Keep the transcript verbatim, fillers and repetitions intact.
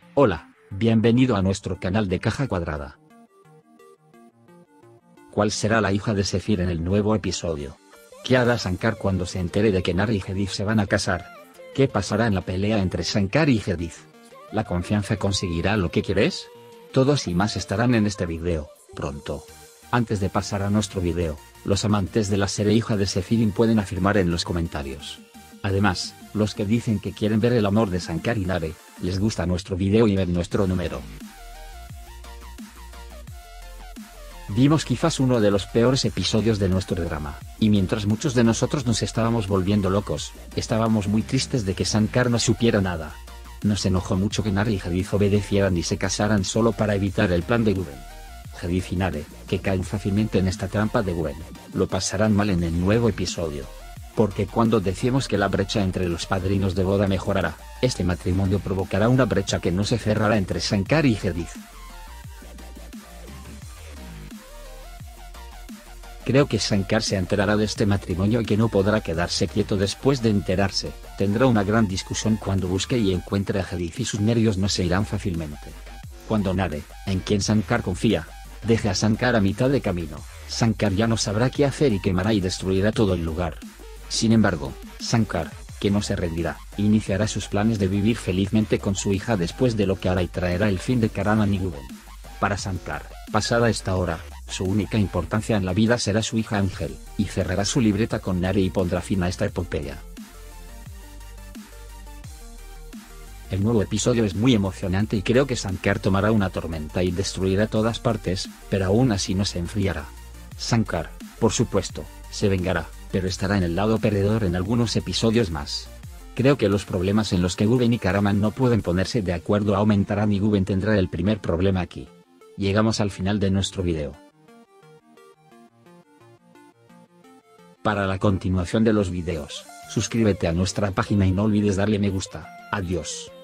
Hola, bienvenido a nuestro canal de Caja Cuadrada. ¿Cuál será la hija de Zephyr en el nuevo episodio? ¿Qué hará Shankar cuando se entere de que Nare y Jadith se van a casar? ¿Qué pasará en la pelea entre Shankar y Jadith? ¿La confianza conseguirá lo que quieres? Todos y más estarán en este video, pronto. Antes de pasar a nuestro video, los amantes de la serie Hija de Zephyr pueden afirmar en los comentarios. Además, los que dicen que quieren ver el amor de Shankar y Nare, les gusta nuestro video y ven nuestro número. Vimos quizás uno de los peores episodios de nuestro drama, y mientras muchos de nosotros nos estábamos volviendo locos, estábamos muy tristes de que Shankar no supiera nada. Nos enojó mucho que Nare y Jadith obedecieran y se casaran solo para evitar el plan de Gwen. Jadith y Nare, que caen fácilmente en esta trampa de Gwen, lo pasarán mal en el nuevo episodio. Porque cuando decimos que la brecha entre los padrinos de boda mejorará, este matrimonio provocará una brecha que no se cerrará entre Shankar y Jadith. Creo que Shankar se enterará de este matrimonio y que no podrá quedarse quieto después de enterarse, tendrá una gran discusión cuando busque y encuentre a Jadith y sus nervios no se irán fácilmente. Cuando Nare, en quien Shankar confía, deje a Shankar a mitad de camino, Shankar ya no sabrá qué hacer y quemará y destruirá todo el lugar. Sin embargo, Shankar, que no se rendirá, iniciará sus planes de vivir felizmente con su hija después de lo que hará y traerá el fin de Karaman y Gwen. Para Shankar, pasada esta hora, su única importancia en la vida será su hija Ángel, y cerrará su libreta con Nare y pondrá fin a esta epopeya. El nuevo episodio es muy emocionante y creo que Shankar tomará una tormenta y destruirá todas partes, pero aún así no se enfriará. Shankar, por supuesto, se vengará, pero estará en el lado perdedor en algunos episodios más. Creo que los problemas en los que Gwen y Karaman no pueden ponerse de acuerdo aumentarán y Gwen tendrá el primer problema aquí. Llegamos al final de nuestro video. Para la continuación de los videos, suscríbete a nuestra página y no olvides darle me gusta. Adiós.